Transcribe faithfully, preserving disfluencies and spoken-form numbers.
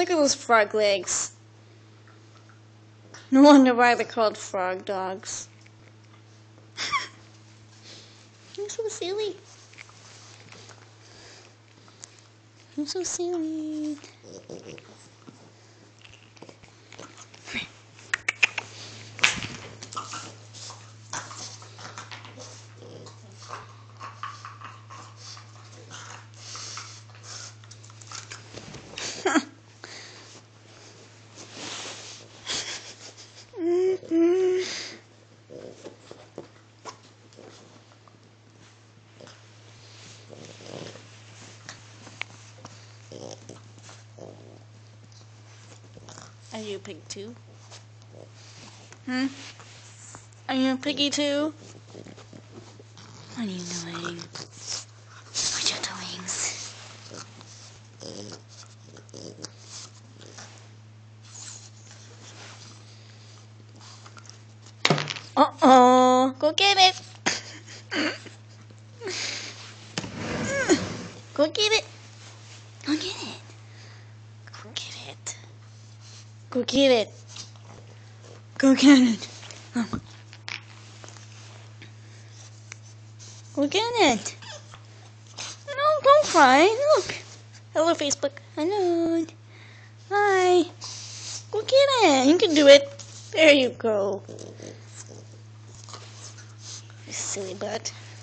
Look at those frog legs. No wonder why they're called frog dogs. You're so silly. You're so silly. Are you a pig too? Hmm? Are you a piggy too? What are you doing? What are you doing? Uh-oh. Go get it. Go get it. Go get it. Go get it. Go get it. Go get it. Um. Go get it. No, don't cry. Look. Hello, Facebook. Hello. Hi. Go get it. You can do it. There you go. You silly butt.